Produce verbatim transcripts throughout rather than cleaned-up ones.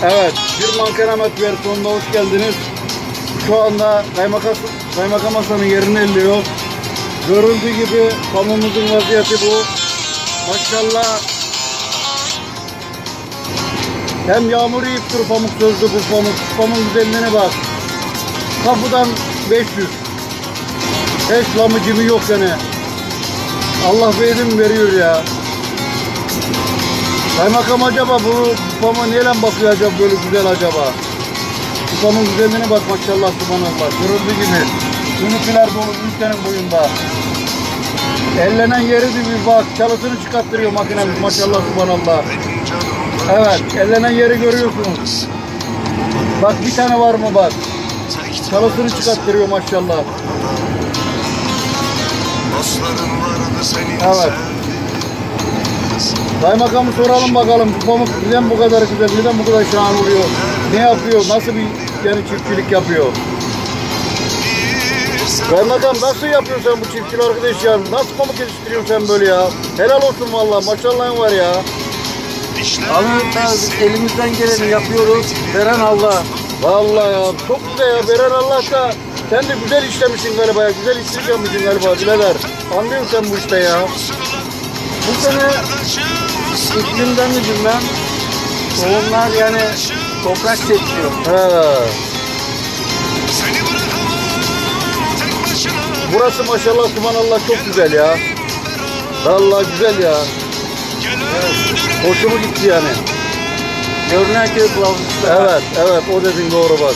Evet, bir mankenamet versiyonuna hoş geldiniz. Şu anda kaymakam, kaymakam Hasan'ın yerini elliyor. Görüldüğü gibi pamuğumuzun vaziyeti bu. Maşallah. Hem yağmur yiyip dur pamuk sözlü bu pamuk. Pamuğun güzelliğine bak. Kapıdan beş yüz. Hiç lamı cimi yok yani. Allah benim veriyor ya. Kaymakam acaba bu pamuğa neyle bakıyor acaba böyle güzel acaba? Bu pamuğun güzelliğine bak maşallah subhanallah. Görüldüğü gibi. Ünlükler dolu ülkenin boyunda. Ellenen yeri bir bak. Çalısını çıkarttırıyor makinemiz maşallah subhanallah. Evet. Ellenen yeri görüyorsunuz. Bak bir tane var mı bak. Çalısını çıkarttırıyor maşallah. Evet. Kaymakamı soralım bakalım bu pamuk neden bu kadar güzel, neden bu kadar şahane oluyor, ne yapıyor, nasıl bir yani çiftçilik yapıyor? Kaymakam nasıl yapıyorsun sen bu çiftçilik arkadaş ya? Nasıl pamuk yetiştiriyorsun sen böyle ya? Helal olsun vallahi maşallahın var ya. Abi biz elimizden geleni yapıyoruz. Veren Allah. Vallahi ya çok güzel ya, veren Allah da sen de güzel işlemişsin galiba ya, güzel işçilik yapmışsın galiba birader. Anlıyorsun sen bu işte ya. Bu sene iklimden mi bilmem, tohumlar yani toprak seçiyor. He. Burası maşallah subhanallah çok güzel ya. Vallahi güzel ya. Evet. Hoşuma gitti yani. Görünen köy kılavuzu. Evet, evet o dediğin doğru bak.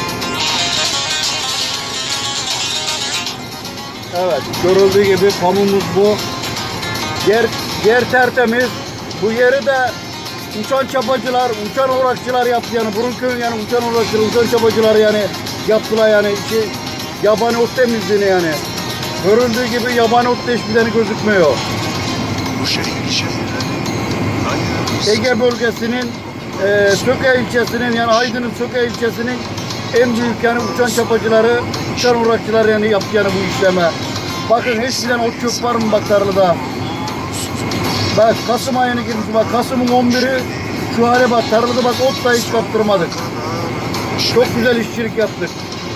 Evet, görüldüğü gibi pamuğumuz bu. Yer, yer tertemiz. Bu yeri de uçan çapacılar, uçan orakçılar yaptı yani. Burunköy'ün yani uçan orakçılar, uçan çapacılar yani yaptılar yani. İçi yabani ot temizliğini yani. Görüldüğü gibi yabani ot da hiçbir tane gözükmüyor. Ege bölgesinin e, Söke ilçesinin yani Aydın'ın Söke ilçesinin en büyük yani uçan çapacıları, uçan orakçılar yani yaptı yani bu işleme. Bakın hiçbir tane ot çöp var mı bak tarlada? Bak Kasım ayını girmiş bak, Kasım'ın on biri şu hale bak, tarlada bak ot da hiç kaptırmadık. Çok güzel işçilik yaptık.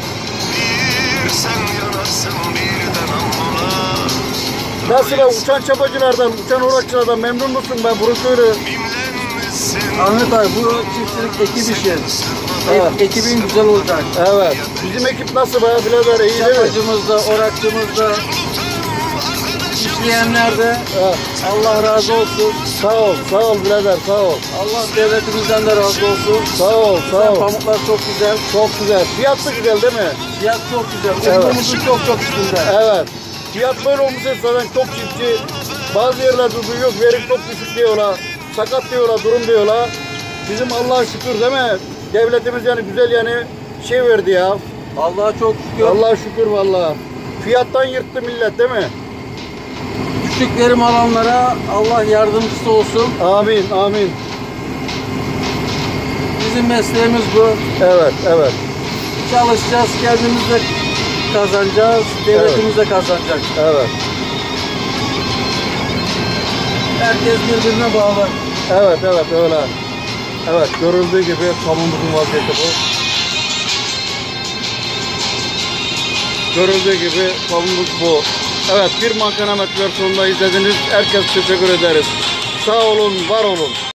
Nasıl be uçan çapacılardan, uçan orakçılardan memnun musun be Burunköy'lü? Ahmet abi bu çiftçilik ekip işi. Evet. E, ekibin güzel olacak. Evet. Bizim ekip nasıl be birader, iyi değil mi? Çapacımız da, orakçımız da, işleyenler de Evet. Allah razı olsun. Sağ ol, sağ ol birader, sağ ol. Allah devletimizden de razı olsun. Sağ ol, sağ Güzel, ol. pamuklar çok güzel. Çok güzel. Fiyat da güzel değil mi? Fiyat çok güzel. Evet. Umurumuzun çok çok üstünde. Evet. Fiyat böyle olmuşsa zaten çok çiftçi. Bazı yerlerde duyuyor, verim çok düşük diyorlar. Sakat diyorlar, durum diyorlar. Bizim Allah'a şükür değil mi? Devletimiz yani güzel yani şey verdi ya. Allah'a çok şükür. Allah'a şükür vallahi. Fiyattan yırttı millet değil mi? Küçük verim alanlara Allah yardımcısı olsun. Amin, amin. Bizim mesleğimiz bu. Evet, evet. Çalışacağız, kendimiz de kazanacağız, devletimiz de kazanacak. Evet. Herkes birbirine bağlı. Evet, evet öyle. Evet, görüldüğü gibi pamuğumuzun vaziyeti bu. Görüldüğü gibi pamuğumuz bu. Evet, bir mankenamet versiyonunda izlediniz. Herkes teşekkür ederiz. Sağ olun, var olun.